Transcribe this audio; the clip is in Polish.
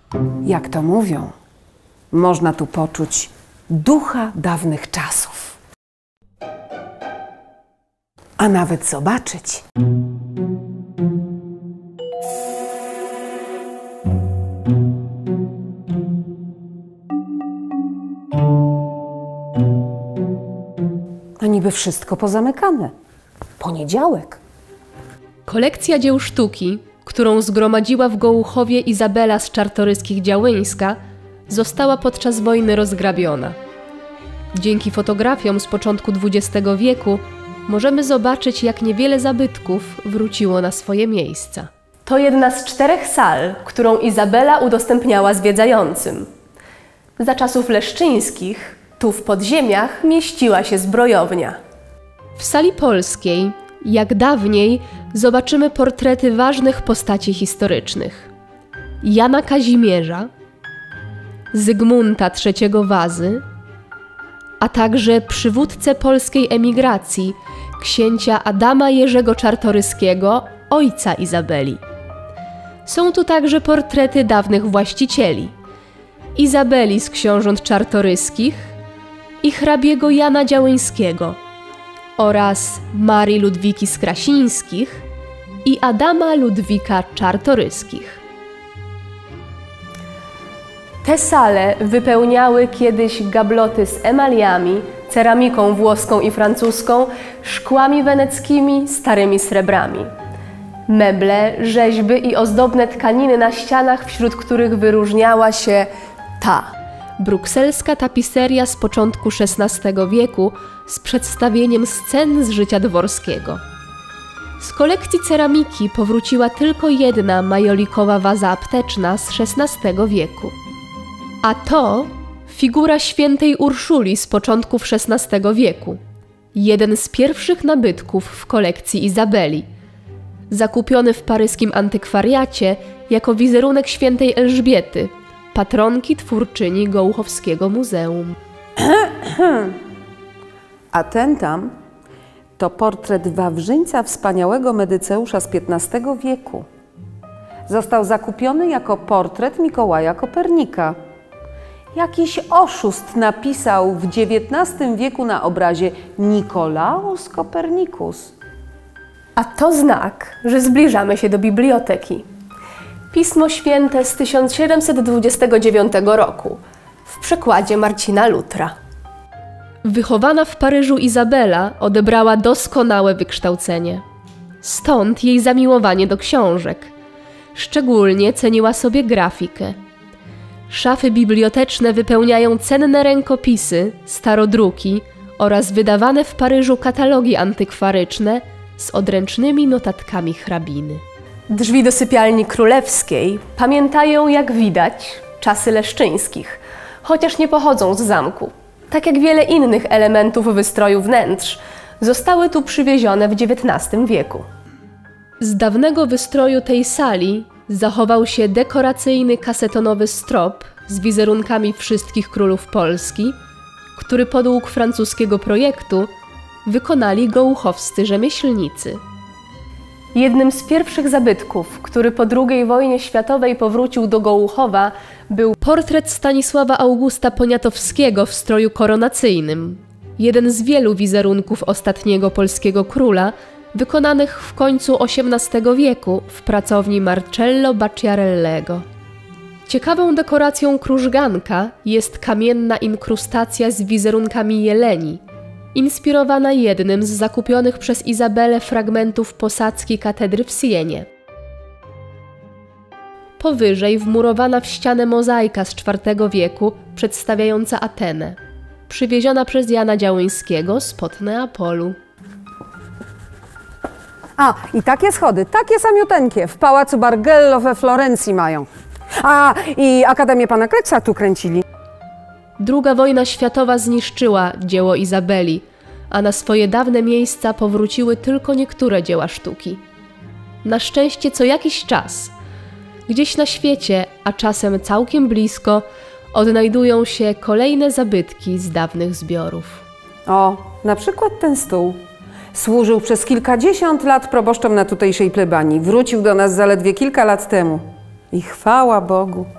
Jak to mówią, można tu poczuć ducha dawnych czasów, a nawet zobaczyć a niby wszystko pozamykane. Poniedziałek. Kolekcja dzieł sztuki, którą zgromadziła w Gołuchowie Izabela z Czartoryskich Działyńska, została podczas wojny rozgrabiona. Dzięki fotografiom z początku XX wieku możemy zobaczyć, jak niewiele zabytków wróciło na swoje miejsca. To jedna z 4 sal, którą Izabela udostępniała zwiedzającym. Za czasów leszczyńskich tu w podziemiach mieściła się zbrojownia. W sali polskiej, jak dawniej, zobaczymy portrety ważnych postaci historycznych. Jana Kazimierza, Zygmunta III Wazy, a także przywódcę polskiej emigracji, księcia Adama Jerzego Czartoryskiego, ojca Izabeli. Są tu także portrety dawnych właścicieli: Izabeli z książąt czartoryskich i hrabiego Jana Działyńskiego oraz Marii Ludwiki z Krasińskich i Adama Ludwika Czartoryskich. Te sale wypełniały kiedyś gabloty z emaliami, ceramiką włoską i francuską, szkłami weneckimi, starymi srebrami. Meble, rzeźby i ozdobne tkaniny na ścianach, wśród których wyróżniała się ta brukselska tapiseria z początku XVI wieku z przedstawieniem scen z życia dworskiego. Z kolekcji ceramiki powróciła tylko jedna majolikowa waza apteczna z XVI wieku. A to figura świętej Urszuli z początków XVI wieku. Jeden z pierwszych nabytków w kolekcji Izabeli. Zakupiony w paryskim antykwariacie jako wizerunek świętej Elżbiety, patronki twórczyni Gołuchowskiego Muzeum. A ten tam to portret Wawrzyńca Wspaniałego Medyceusza z XV wieku. Został zakupiony jako portret Mikołaja Kopernika. Jakiś oszust napisał w XIX wieku na obrazie Nikolaus Kopernikus. A to znak, że zbliżamy się do biblioteki. Pismo Święte z 1729 roku w przekładzie Marcina Lutra. Wychowana w Paryżu Izabela odebrała doskonałe wykształcenie. Stąd jej zamiłowanie do książek. Szczególnie ceniła sobie grafikę. Szafy biblioteczne wypełniają cenne rękopisy, starodruki oraz wydawane w Paryżu katalogi antykwaryczne z odręcznymi notatkami hrabiny. Drzwi do sypialni królewskiej pamiętają, jak widać, czasy leszczyńskich, chociaż nie pochodzą z zamku. Tak jak wiele innych elementów wystroju wnętrz, zostały tu przywiezione w XIX wieku. Z dawnego wystroju tej sali zachował się dekoracyjny kasetonowy strop z wizerunkami wszystkich królów Polski, który podług francuskiego projektu wykonali gołuchowscy rzemieślnicy. Jednym z pierwszych zabytków, który po II wojnie światowej powrócił do Gołuchowa, był portret Stanisława Augusta Poniatowskiego w stroju koronacyjnym. Jeden z wielu wizerunków ostatniego polskiego króla, wykonanych w końcu XVIII wieku w pracowni Marcello Bacciarellego. Ciekawą dekoracją krużganka jest kamienna inkrustacja z wizerunkami jeleni, inspirowana jednym z zakupionych przez Izabelę fragmentów posadzki katedry w Sienie. Powyżej wmurowana w ścianę mozaika z IV wieku przedstawiająca Atenę, przywieziona przez Jana Działyńskiego spod Neapolu. A, i takie schody, takie samiuteńkie w pałacu Bargello we Florencji mają. A, i Akademię Pana Kleksa tu kręcili. II wojna światowa zniszczyła dzieło Izabeli, a na swoje dawne miejsca powróciły tylko niektóre dzieła sztuki. Na szczęście co jakiś czas, gdzieś na świecie, a czasem całkiem blisko, odnajdują się kolejne zabytki z dawnych zbiorów. O, na przykład ten stół. Służył przez kilkadziesiąt lat proboszczom na tutejszej plebanii. Wrócił do nas zaledwie kilka lat temu. I chwała Bogu.